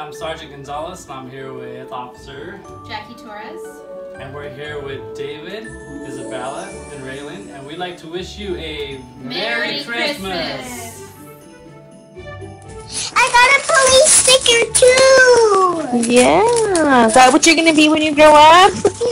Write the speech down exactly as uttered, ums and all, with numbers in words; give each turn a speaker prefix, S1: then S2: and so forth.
S1: I'm Sergeant Gonzales, and I'm here with Officer
S2: Jackie Torres.
S1: And we're here with David, Isabella, and Raylan, and we'd like to wish you a Merry, Merry Christmas. Christmas!
S3: I got a police sticker too!
S4: Yeah, is that what you're gonna be when you grow up?